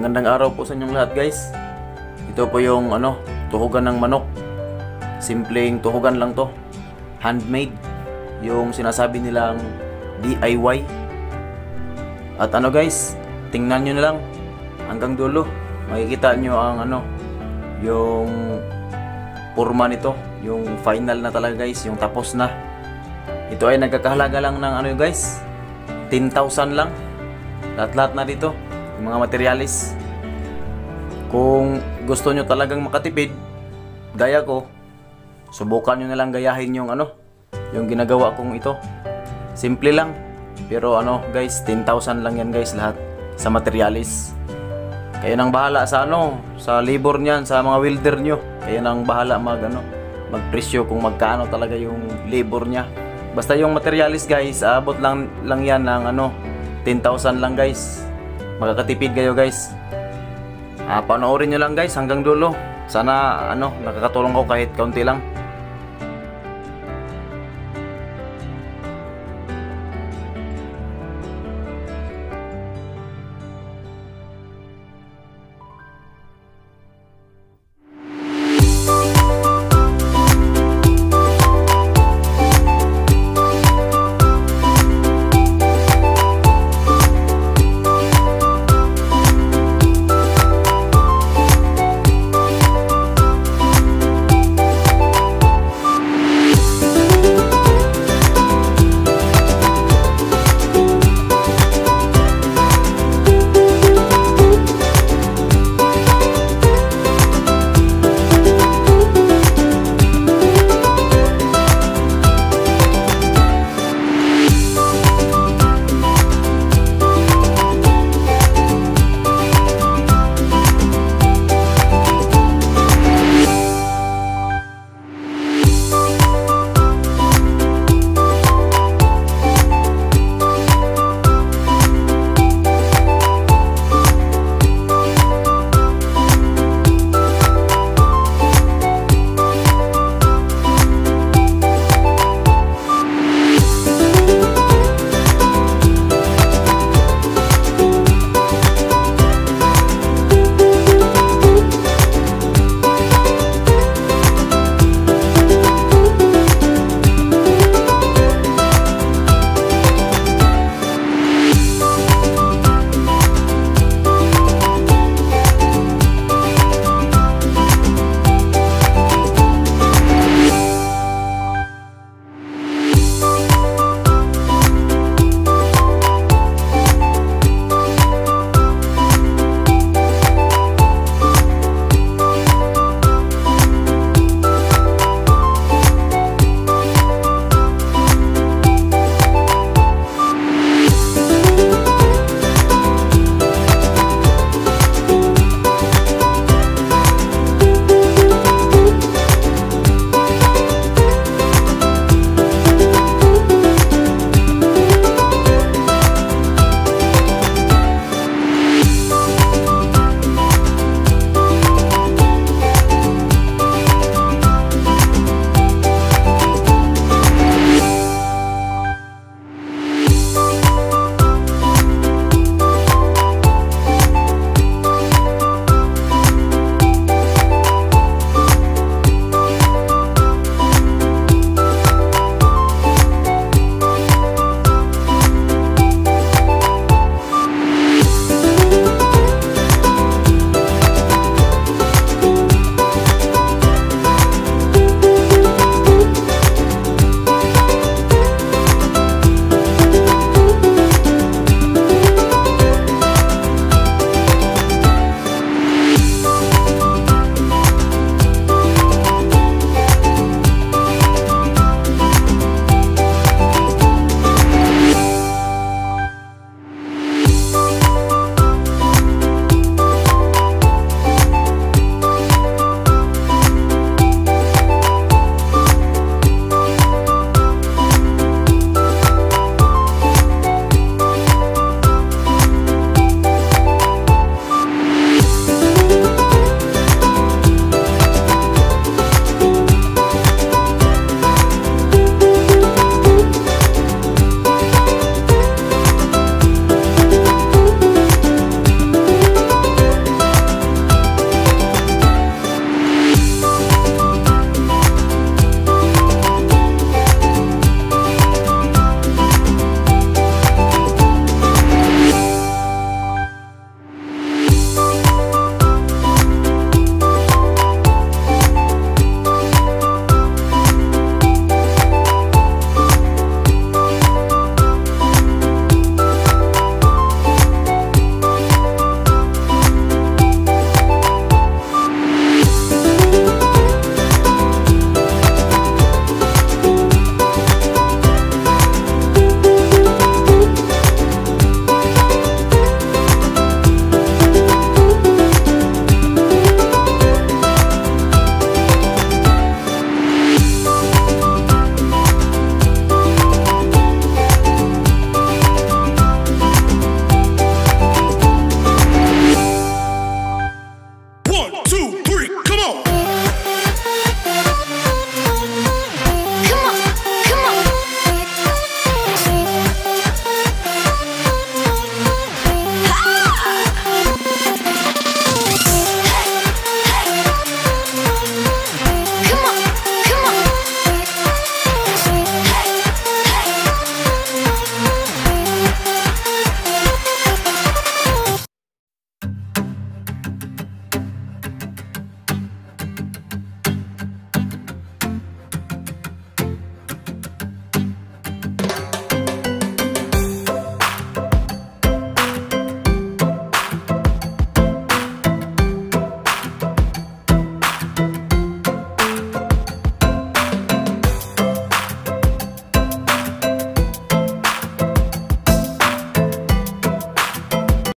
Magandang araw po sa inyong lahat, guys. Ito po yung tuhugan ng manok. Simpleng tuhugan lang to. Handmade. Yung sinasabi nilang DIY. At guys, tingnan nyo na lang hanggang dulo. Makikita nyo ang yung purma nito, yung final na talaga, guys, yung tapos na. Ito ay nagkakahalaga lang ng guys, 10,000 lang. Lahat-lahat na dito, yung mga materialis. Kung gusto nyo talagang makatipid, gaya ko, subukan nyo na lang gayahin yung yung ginagawa kong ito. Simple lang, pero guys, 10,000 lang yan, guys, lahat sa materialis. Kayo nang bahala sa sa labor niyan, sa mga welder nyo. Kayo nang bahala magpresyo kung magkano talaga yung labor niya. Basta yung materialis, guys, abot lang yan ng 10,000 lang, guys. Makakatipid kayo, guys. Panoorin nyo lang, guys, hanggang dulo. Sana nakakatulong ko kahit kaunti lang.